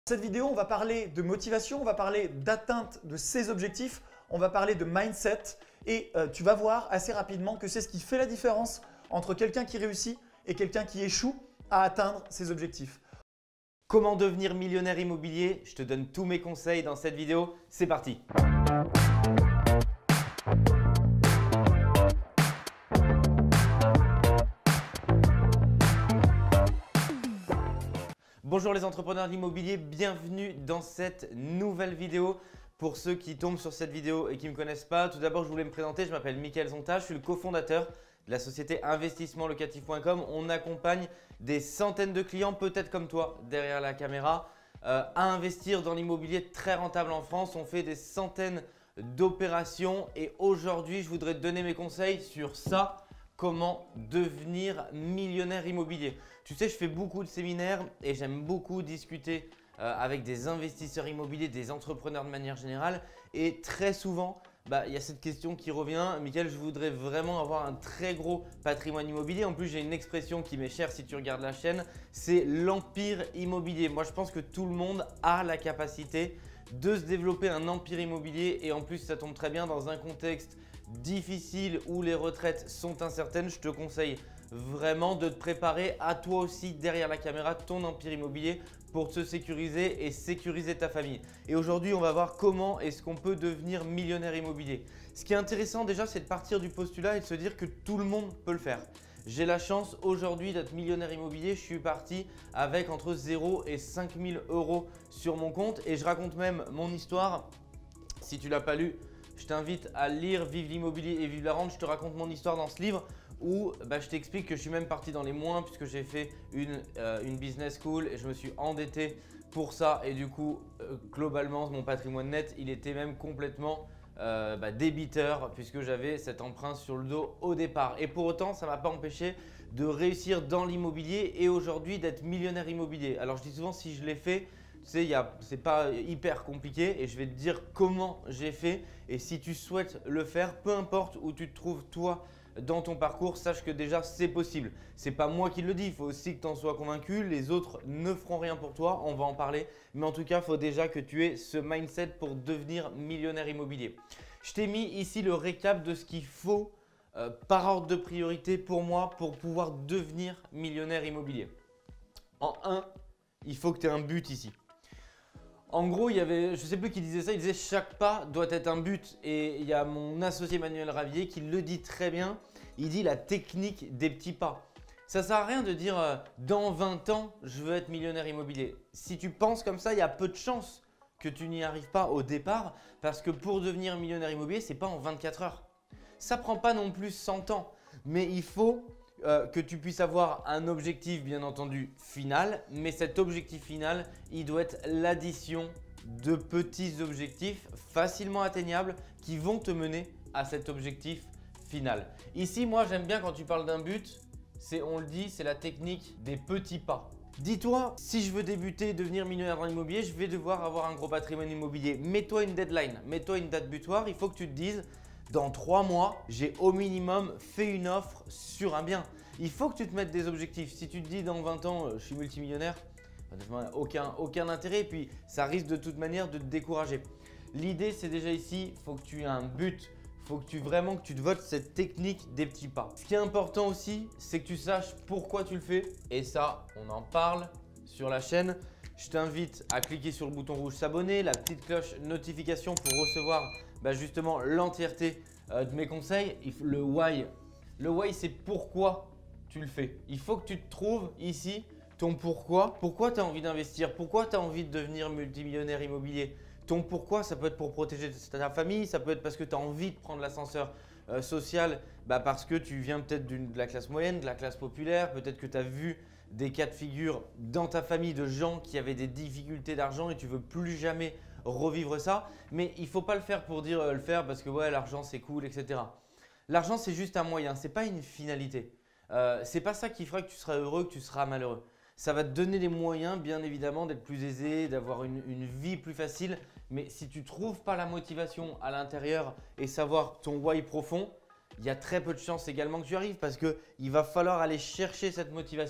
Dans cette vidéo, on va parler de motivation, on va parler d'atteinte de ses objectifs, on va parler de mindset et tu vas voir assez rapidement que c'est ce qui fait la différence entre quelqu'un qui réussit et quelqu'un qui échoue à atteindre ses objectifs. Comment devenir millionnaire immobilier? Je te donne tous mes conseils dans cette vidéo. C'est parti! Bonjour les entrepreneurs de l'immobilier, bienvenue dans cette nouvelle vidéo. Pour ceux qui tombent sur cette vidéo et qui ne me connaissent pas, tout d'abord je voulais me présenter, je m'appelle Mickaël Zonta, je suis le cofondateur de la société investissementlocatif.com. On accompagne des centaines de clients, peut-être comme toi derrière la caméra, à investir dans l'immobilier très rentable en France. On fait des centaines d'opérations et aujourd'hui je voudrais te donner mes conseils sur ça. Comment devenir millionnaire immobilier. Tu sais, je fais beaucoup de séminaires et j'aime beaucoup discuter avec des investisseurs immobiliers, des entrepreneurs de manière générale. Et très souvent, il y a cette question qui revient. Mickaël, je voudrais vraiment avoir un très gros patrimoine immobilier. En plus, j'ai une expression qui m'est chère si tu regardes la chaîne, c'est l'empire immobilier. Moi, je pense que tout le monde a la capacité de se développer un empire immobilier et en plus, ça tombe très bien dans un contexte difficile où les retraites sont incertaines. Je te conseille vraiment de te préparer à toi aussi derrière la caméra ton empire immobilier pour te sécuriser et sécuriser ta famille. Et aujourd'hui, on va voir comment est-ce qu'on peut devenir millionnaire immobilier. Ce qui est intéressant déjà, c'est de partir du postulat et de se dire que tout le monde peut le faire. J'ai la chance aujourd'hui d'être millionnaire immobilier. Je suis parti avec entre 0 et 5 000 euros sur mon compte et je raconte même mon histoire. Si tu ne l'as pas lu, je t'invite à lire Vive l'immobilier et vive la rente. Je te raconte mon histoire dans ce livre où je t'explique que je suis même parti dans les moins puisque j'ai fait une business school et je me suis endetté pour ça. Et du coup, globalement, mon patrimoine net, il était même complètement débiteur puisque j'avais cet emprunt sur le dos au départ. Et pour autant, ça ne m'a pas empêché de réussir dans l'immobilier et aujourd'hui d'être millionnaire immobilier. Alors, je dis souvent si je l'ai fait, tu sais, c'est pas hyper compliqué et je vais te dire comment j'ai fait. Et si tu souhaites le faire, peu importe où tu te trouves toi dans ton parcours, sache que déjà c'est possible. C'est pas moi qui le dis, il faut aussi que tu en sois convaincu. Les autres ne feront rien pour toi, on va en parler. Mais en tout cas, il faut déjà que tu aies ce mindset pour devenir millionnaire immobilier. Je t'ai mis ici le récap de ce qu'il faut par ordre de priorité pour moi pour pouvoir devenir millionnaire immobilier. En 1, il faut que tu aies un but ici. En gros, il y avait, je ne sais plus qui disait ça, il disait chaque pas doit être un but. Et il y a mon associé Manuel Ravier qui le dit très bien. Il dit la technique des petits pas. Ça ne sert à rien de dire dans 20 ans, je veux être millionnaire immobilier. Si tu penses comme ça, il y a peu de chances que tu n'y arrives pas au départ parce que pour devenir millionnaire immobilier, ce n'est pas en 24 heures. Ça ne prend pas non plus 100 ans, mais il faut que tu puisses avoir un objectif bien entendu final, mais cet objectif final, il doit être l'addition de petits objectifs facilement atteignables qui vont te mener à cet objectif final. Ici, moi j'aime bien quand tu parles d'un but, on le dit, c'est la technique des petits pas. Dis-toi, si je veux débuter et devenir millionnaire dans l'immobilier, je vais devoir avoir un gros patrimoine immobilier. Mets-toi une deadline, mets-toi une date butoir, il faut que tu te dises dans 3 mois, j'ai au minimum fait une offre sur un bien. Il faut que tu te mettes des objectifs. Si tu te dis dans 20 ans, je suis multimillionnaire, aucun intérêt. Et puis, ça risque de toute manière de te décourager. L'idée, c'est déjà ici, il faut que tu aies un but. Il faut que tu te votes cette technique des petits pas. Ce qui est important aussi, c'est que tu saches pourquoi tu le fais. Et ça, on en parle sur la chaîne. Je t'invite à cliquer sur le bouton rouge s'abonner, la petite cloche notification pour recevoir justement l'entièreté de mes conseils. Le why, c'est pourquoi tu le fais. Il faut que tu te trouves ici ton pourquoi. Pourquoi tu as envie d'investir? Pourquoi tu as envie de devenir multimillionnaire immobilier? Ton pourquoi, ça peut être pour protéger ta famille, ça peut être parce que tu as envie de prendre l'ascenseur social, parce que tu viens peut-être de la classe moyenne, de la classe populaire, peut-être que tu as vu des cas de figure dans ta famille de gens qui avaient des difficultés d'argent et tu veux plus jamais revivre ça. Mais il ne faut pas le faire pour dire le faire parce que ouais, l'argent c'est cool, etc. L'argent c'est juste un moyen, ce n'est pas une finalité. Ce n'est pas ça qui fera que tu seras heureux, que tu seras malheureux. Ça va te donner les moyens bien évidemment d'être plus aisé, d'avoir une vie plus facile. Mais si tu ne trouves pas la motivation à l'intérieur et savoir ton why profond, il y a très peu de chances également que tu arrives parce qu'il va falloir aller chercher cette motivation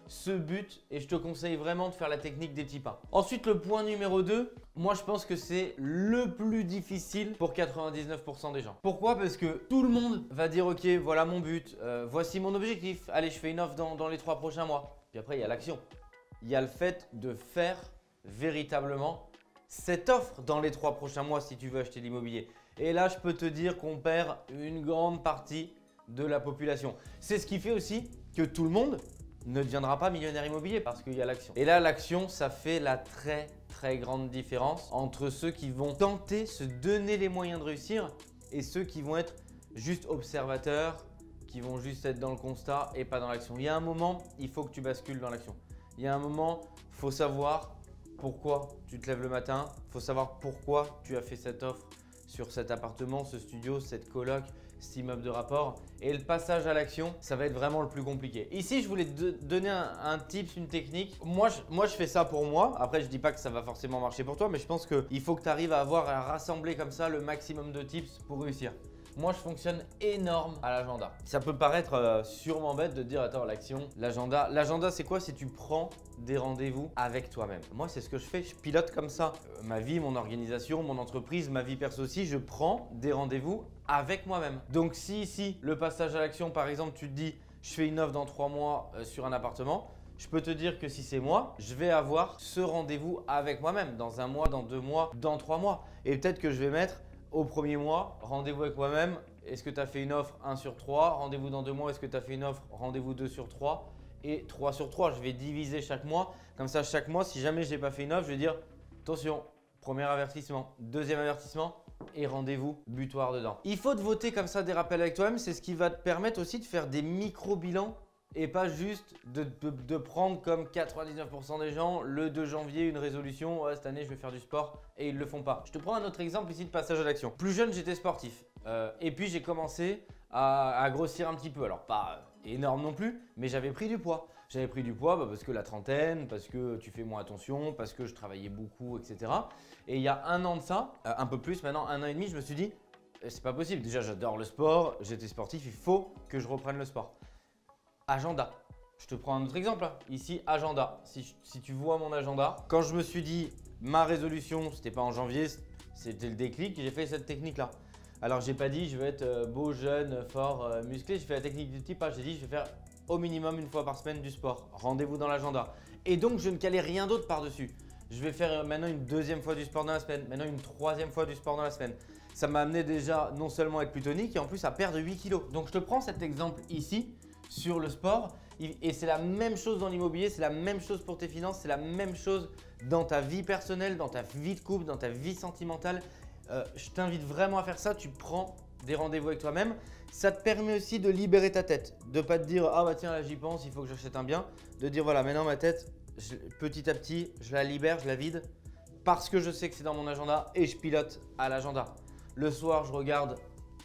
ce but et je te conseille vraiment de faire la technique des petits pas. Ensuite, le point numéro 2, moi je pense que c'est le plus difficile pour 99% des gens. Pourquoi? Parce que tout le monde va dire ok, voilà mon but, voici mon objectif, allez je fais une offre dans les 3 prochains mois. Puis après il y a l'action. Il y a le fait de faire véritablement cette offre dans les 3 prochains mois si tu veux acheter de l'immobilier. Et là je peux te dire qu'on perd une grande partie de la population. C'est ce qui fait aussi que tout le monde ne deviendra pas millionnaire immobilier parce qu'il y a l'action. Et là, l'action, ça fait la très grande différence entre ceux qui vont tenter, se donner les moyens de réussir et ceux qui vont être juste observateurs, qui vont juste être dans le constat et pas dans l'action. Il y a un moment, il faut que tu bascules dans l'action. Il y a un moment, il faut savoir pourquoi tu te lèves le matin, il faut savoir pourquoi tu as fait cette offre sur cet appartement, ce studio, cette coloc, cet immeuble de rapport. Et le passage à l'action, ça va être vraiment le plus compliqué. Ici, je voulais te donner un tips, une technique. Moi, je fais ça pour moi. Après, je ne dis pas que ça va forcément marcher pour toi, mais je pense qu'il faut que tu arrives à rassembler comme ça le maximum de tips pour réussir. Moi, je fonctionne énorme à l'agenda. Ça peut paraître sûrement bête de dire attends, l'action, l'agenda. L'agenda, c'est quoi? C'est tu prends des rendez-vous avec toi-même. Moi, c'est ce que je fais. Je pilote comme ça ma vie, mon organisation, mon entreprise, ma vie perso aussi. Je prends des rendez-vous avec moi-même. Donc, si ici, le passage à l'action, par exemple, tu te dis je fais une offre dans 3 mois sur un appartement. Je peux te dire que si c'est moi, je vais avoir ce rendez-vous avec moi-même dans 1 mois, dans 2 mois, dans 3 mois. Et peut-être que je vais mettre au premier mois, rendez-vous avec moi-même. Est-ce que tu as fait une offre 1 sur 3? Rendez-vous dans 2 mois. Est-ce que tu as fait une offre? Rendez-vous 2 sur 3 et 3 sur 3. Je vais diviser chaque mois. Comme ça, chaque mois, si jamais je n'ai pas fait une offre, je vais dire attention, premier avertissement, deuxième avertissement et rendez-vous butoir dedans. Il faut te voter comme ça des rappels avec toi-même. C'est ce qui va te permettre aussi de faire des micro-bilans et pas juste de prendre comme 99% des gens le 2 janvier une résolution, ouais, cette année je vais faire du sport et ils ne le font pas. Je te prends un autre exemple ici de passage à l'action. Plus jeune, j'étais sportif et puis j'ai commencé à grossir un petit peu. Alors pas énorme non plus, mais j'avais pris du poids. J'avais pris du poids parce que la trentaine, parce que tu fais moins attention, parce que je travaillais beaucoup, etc. Et il y a 1 an de ça, un peu plus maintenant, 1 an et demi, je me suis dit c'est pas possible. Déjà j'adore le sport, j'étais sportif, il faut que je reprenne le sport. Agenda. Je te prends un autre exemple là. Ici, agenda. Si tu vois mon agenda, quand je me suis dit ma résolution, c'était pas en janvier, c'était le déclic, j'ai fait cette technique là. Alors j'ai pas dit je vais être beau, jeune, fort, musclé, j'ai fait la technique du type, j'ai dit je vais faire au minimum 1 fois par semaine du sport. Rendez-vous dans l'agenda. Et donc je ne calais rien d'autre par-dessus. Je vais faire maintenant une 2e fois du sport dans la semaine, maintenant une 3e fois du sport dans la semaine. Ça m'a amené déjà non seulement à être plus tonique et en plus à perdre 8 kilos. Donc je te prends cet exemple ici sur le sport et c'est la même chose dans l'immobilier, c'est la même chose pour tes finances, c'est la même chose dans ta vie personnelle, dans ta vie de couple, dans ta vie sentimentale. Je t'invite vraiment à faire ça, tu prends des rendez-vous avec toi-même. Ça te permet aussi de libérer ta tête, de ne pas te dire ah bah tiens là j'y pense, il faut que j'achète un bien, de dire voilà maintenant ma tête, petit à petit je la libère, je la vide parce que je sais que c'est dans mon agenda et je pilote à l'agenda. Le soir je regarde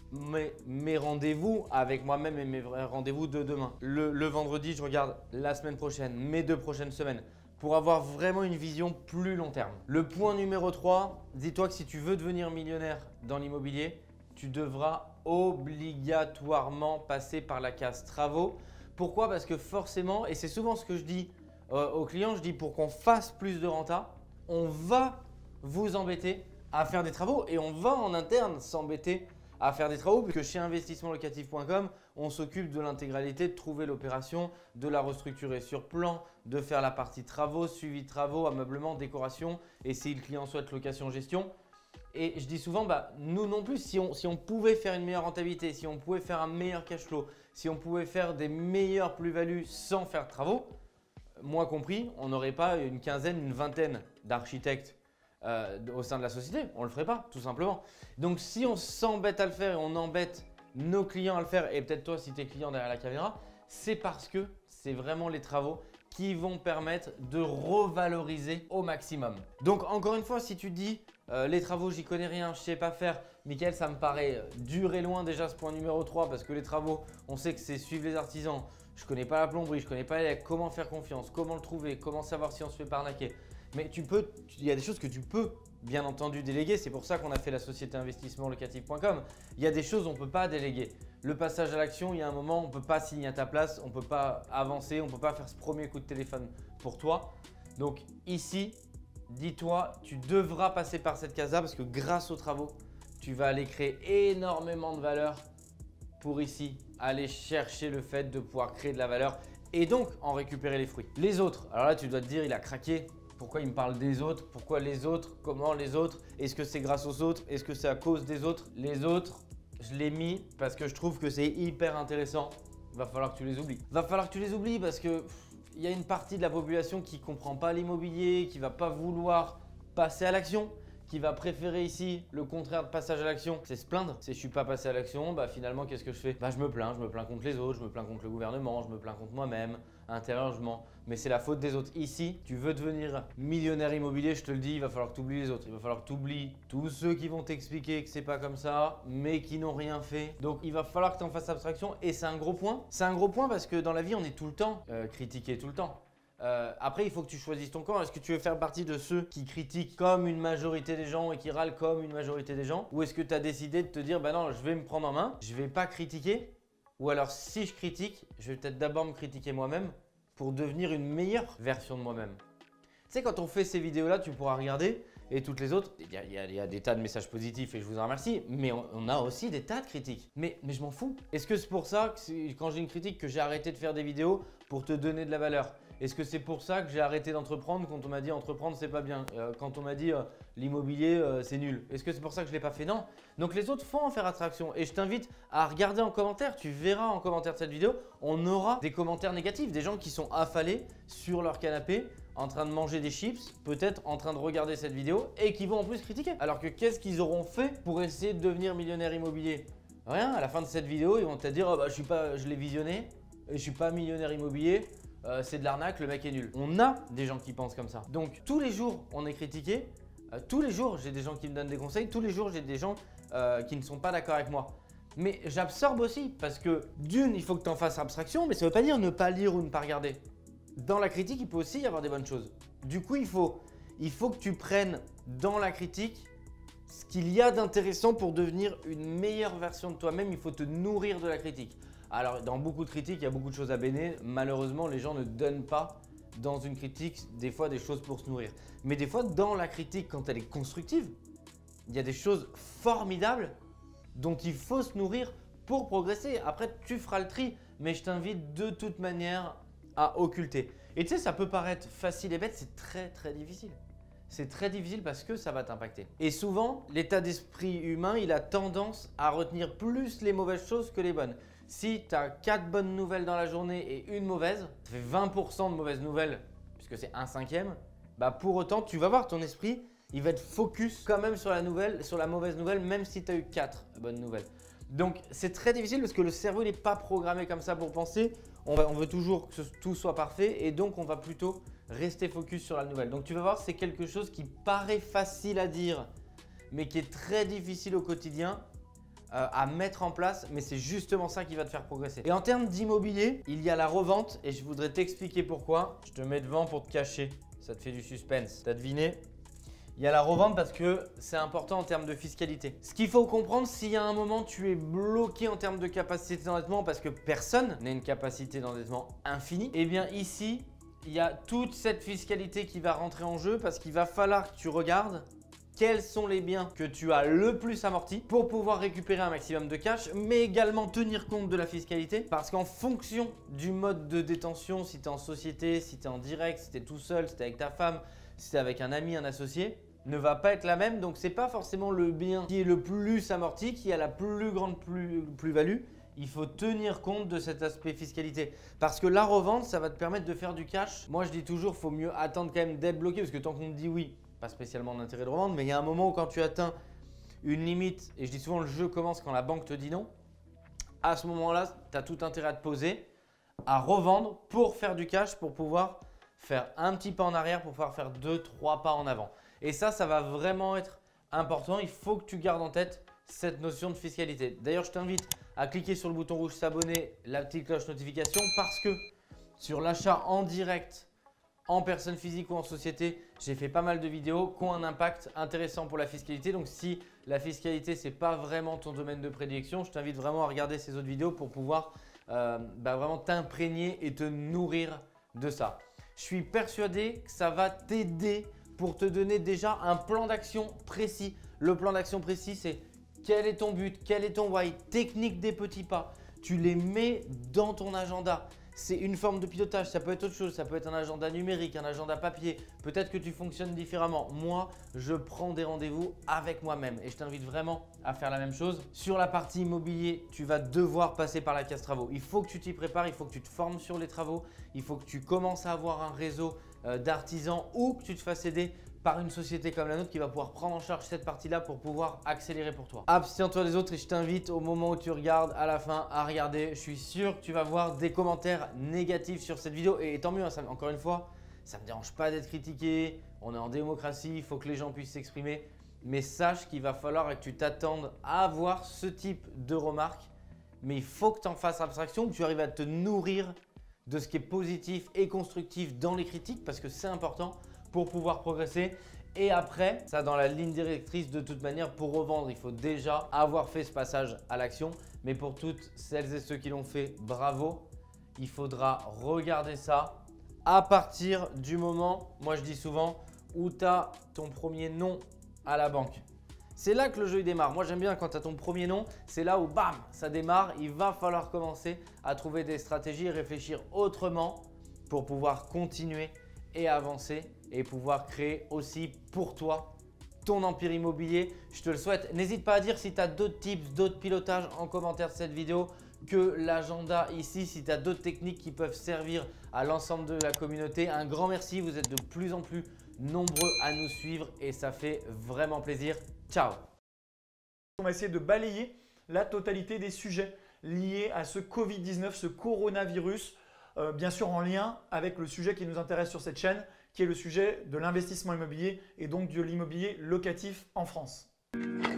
mes rendez-vous avec moi-même et mes vrais rendez-vous de demain. Le vendredi, je regarde la semaine prochaine, mes 2 prochaines semaines pour avoir vraiment une vision plus long terme. Le point numéro 3, dis-toi que si tu veux devenir millionnaire dans l'immobilier, tu devras obligatoirement passer par la case travaux. Pourquoi? Parce que forcément, et c'est souvent ce que je dis aux clients, je dis pour qu'on fasse plus de renta, on va vous embêter à faire des travaux et on va en interne s'embêter à faire des travaux, puisque chez investissementlocatif.com, on s'occupe de l'intégralité, de trouver l'opération, de la restructurer sur plan, de faire la partie travaux, suivi de travaux, ameublement, décoration, et si le client souhaite location-gestion. Et je dis souvent, nous non plus, si on pouvait faire une meilleure rentabilité, si on pouvait faire un meilleur cash flow, si on pouvait faire des meilleures plus-values sans faire de travaux, moi compris, on n'aurait pas une quinzaine, une vingtaine d'architectes au sein de la société, on ne le ferait pas tout simplement. Donc si on s'embête à le faire et on embête nos clients à le faire, et peut-être toi si tu es client derrière la caméra, c'est parce que c'est vraiment les travaux qui vont permettre de revaloriser au maximum. Donc encore une fois, si tu te dis les travaux j'y connais rien, je sais pas faire, Mickaël ça me paraît dur et loin déjà ce point numéro 3 parce que les travaux on sait que c'est suivre les artisans, je connais pas la plomberie, je connais pas comment faire confiance, comment le trouver, comment savoir si on se fait pas arnaquer. Mais il y a des choses que tu peux bien entendu déléguer. C'est pour ça qu'on a fait la société investissement locatif.com. Il y a des choses on ne peut pas déléguer. Le passage à l'action, il y a un moment, on ne peut pas signer à ta place, on ne peut pas avancer, on ne peut pas faire ce premier coup de téléphone pour toi. Donc ici, dis-toi, tu devras passer par cette case-là parce que grâce aux travaux, tu vas aller créer énormément de valeur pour ici aller chercher le fait de pouvoir créer de la valeur et donc en récupérer les fruits. Les autres, alors là tu dois te dire il a craqué. Pourquoi il me parle des autres? Pourquoi les autres? Comment les autres? Est-ce que c'est grâce aux autres? Est-ce que c'est à cause des autres? Les autres, je l'ai mis parce que je trouve que c'est hyper intéressant. Va falloir que tu les oublies. Va falloir que tu les oublies parce que il y a une partie de la population qui ne comprend pas l'immobilier, qui ne va pas vouloir passer à l'action, qui va préférer ici le contraire de passage à l'action, c'est se plaindre. Si je ne suis pas passé à l'action, bah finalement qu'est-ce que je fais? Bah je me plains contre les autres, je me plains contre le gouvernement, je me plains contre moi-même, intérieurement. Mais c'est la faute des autres. Ici, tu veux devenir millionnaire immobilier, je te le dis, il va falloir que tu oublies les autres. Il va falloir que tu oublies tous ceux qui vont t'expliquer que c'est pas comme ça, mais qui n'ont rien fait. Donc il va falloir que tu en fasses abstraction et c'est un gros point. C'est un gros point parce que dans la vie, on est tout le temps critiqué, tout le temps. Après, il faut que tu choisisses ton camp. Est-ce que tu veux faire partie de ceux qui critiquent comme une majorité des gens et qui râlent comme une majorité des gens? Ou est-ce que tu as décidé de te dire, bah non, je vais me prendre en main, je vais pas critiquer? Ou alors, si je critique, je vais peut-être d'abord me critiquer moi-même pour devenir une meilleure version de moi-même. Tu sais, quand on fait ces vidéos-là, tu pourras regarder et toutes les autres, il y a des tas de messages positifs et je vous en remercie, mais on a aussi des tas de critiques. Mais je m'en fous. Est-ce que c'est pour ça que quand j'ai une critique que j'ai arrêté de faire des vidéos pour te donner de la valeur? Est-ce que c'est pour ça que j'ai arrêté d'entreprendre quand on m'a dit entreprendre c'est pas bien? Quand on m'a dit l'immobilier c'est nul? Est-ce que c'est pour ça que je ne l'ai pas fait? Non. Donc les autres font en faire attraction et je t'invite à regarder en commentaire. Tu verras en commentaire de cette vidéo, on aura des commentaires négatifs, des gens qui sont affalés sur leur canapé en train de manger des chips, peut-être en train de regarder cette vidéo et qui vont en plus critiquer. Alors que qu'est-ce qu'ils auront fait pour essayer de devenir millionnaire immobilier? Rien. À la fin de cette vidéo, ils vont te dire oh, bah, je l'ai visionné et je suis pas millionnaire immobilier. C'est de l'arnaque, le mec est nul. On a des gens qui pensent comme ça. Donc tous les jours, on est critiqué. Tous les jours, j'ai des gens qui me donnent des conseils. Tous les jours, j'ai des gens qui ne sont pas d'accord avec moi. Mais j'absorbe aussi parce que d'une, il faut que tu en fasses abstraction, mais ça ne veut pas dire ne pas lire ou ne pas regarder. Dans la critique, il peut aussi y avoir des bonnes choses. Du coup, il faut que tu prennes dans la critique ce qu'il y a d'intéressant pour devenir une meilleure version de toi-même. Il faut te nourrir de la critique. Alors, dans beaucoup de critiques, il y a beaucoup de choses à bénir. Malheureusement, les gens ne donnent pas dans une critique des fois des choses pour se nourrir. Mais des fois, dans la critique, quand elle est constructive, il y a des choses formidables dont il faut se nourrir pour progresser. Après, tu feras le tri, mais je t'invite de toute manière à occulter. Et tu sais, ça peut paraître facile et bête, c'est très très difficile. C'est très difficile parce que ça va t'impacter. Et souvent, l'état d'esprit humain, il a tendance à retenir plus les mauvaises choses que les bonnes. Si tu as 4 bonnes nouvelles dans la journée et une mauvaise, ça fait 20% de mauvaises nouvelles, puisque c'est 1/5, bah pour autant, tu vas voir ton esprit, il va être focus quand même sur la mauvaise nouvelle, même si tu as eu 4 bonnes nouvelles. Donc, c'est très difficile parce que le cerveau n'est pas programmé comme ça pour penser. On veut toujours que tout soit parfait et donc on va plutôt rester focus sur la nouvelle. Donc, tu vas voir, c'est quelque chose qui paraît facile à dire, mais qui est très difficile au quotidien à mettre en place, mais c'est justement ça qui va te faire progresser. Et en termes d'immobilier, il y a la revente et je voudrais t'expliquer pourquoi. Je te mets devant pour te cacher, ça te fait du suspense. T'as deviné? Il y a la revente parce que c'est important en termes de fiscalité. Ce qu'il faut comprendre, s'il y a un moment tu es bloqué en termes de capacité d'endettement parce que personne n'a une capacité d'endettement infinie, et bien ici, il y a toute cette fiscalité qui va rentrer en jeu parce qu'il va falloir que tu regardes quels sont les biens que tu as le plus amortis pour pouvoir récupérer un maximum de cash, mais également tenir compte de la fiscalité parce qu'en fonction du mode de détention, si tu es en société, si tu es en direct, si tu es tout seul, si tu es avec ta femme, si tu es avec un ami, un associé, ne va pas être la même. Donc, ce n'est pas forcément le bien qui est le plus amorti, qui a la plus grande plus-value. Il faut tenir compte de cet aspect fiscalité parce que la revente, ça va te permettre de faire du cash. Moi, je dis toujours, il faut mieux attendre quand même d'être bloqué parce que tant qu'on te dit oui, pas spécialement d'intérêt de revendre, mais il y a un moment où quand tu atteins une limite, et je dis souvent le jeu commence quand la banque te dit non, à ce moment-là, tu as tout intérêt à te poser, à revendre pour faire du cash, pour pouvoir faire un petit pas en arrière, pour pouvoir faire 2-3 pas en avant. Et ça va vraiment être important. Il faut que tu gardes en tête cette notion de fiscalité. D'ailleurs, je t'invite à cliquer sur le bouton rouge s'abonner, la petite cloche notification parce que sur l'achat en direct en personne physique ou en société, j'ai fait pas mal de vidéos qui ont un impact intéressant pour la fiscalité. Donc si la fiscalité, ce n'est pas vraiment ton domaine de prédilection, je t'invite vraiment à regarder ces autres vidéos pour pouvoir vraiment t'imprégner et te nourrir de ça. Je suis persuadé que ça va t'aider pour te donner déjà un plan d'action précis. Le plan d'action précis, c'est quel est ton but, quel est ton why, technique des petits pas. Tu les mets dans ton agenda. C'est une forme de pilotage, ça peut être autre chose, ça peut être un agenda numérique, un agenda papier. Peut-être que tu fonctionnes différemment. Moi, je prends des rendez-vous avec moi-même et je t'invite vraiment à faire la même chose. Sur la partie immobilier, tu vas devoir passer par la case travaux. Il faut que tu t'y prépares, il faut que tu te formes sur les travaux, il faut que tu commences à avoir un réseau d'artisans ou que tu te fasses aider par une société comme la nôtre qui va pouvoir prendre en charge cette partie-là pour pouvoir accélérer pour toi. Abstiens-toi des autres et je t'invite au moment où tu regardes à la fin à regarder. Je suis sûr que tu vas voir des commentaires négatifs sur cette vidéo et tant mieux, hein, encore une fois, ça ne me dérange pas d'être critiqué. On est en démocratie, il faut que les gens puissent s'exprimer. Mais sache qu'il va falloir que tu t'attendes à avoir ce type de remarques. Mais il faut que tu en fasses abstraction, que tu arrives à te nourrir de ce qui est positif et constructif dans les critiques parce que c'est important pour pouvoir progresser. Et après, ça dans la ligne directrice de toute manière, pour revendre, il faut déjà avoir fait ce passage à l'action. Mais pour toutes celles et ceux qui l'ont fait, bravo. Il faudra regarder ça à partir du moment, moi je dis souvent, où tu as ton premier nom à la banque. C'est là que le jeu il démarre. Moi j'aime bien quand tu as ton premier nom, c'est là où bam, ça démarre. Il va falloir commencer à trouver des stratégies et réfléchir autrement pour pouvoir continuer et avancer et pouvoir créer aussi pour toi ton empire immobilier. Je te le souhaite. N'hésite pas à dire si tu as d'autres tips, d'autres pilotages en commentaire de cette vidéo que l'agenda ici, si tu as d'autres techniques qui peuvent servir à l'ensemble de la communauté. Un grand merci, vous êtes de plus en plus nombreux à nous suivre et ça fait vraiment plaisir. Ciao. On va essayer de balayer la totalité des sujets liés à ce Covid-19, ce coronavirus. Bien sûr en lien avec le sujet qui nous intéresse sur cette chaîne, qui est le sujet de l'investissement immobilier et donc de l'immobilier locatif en France.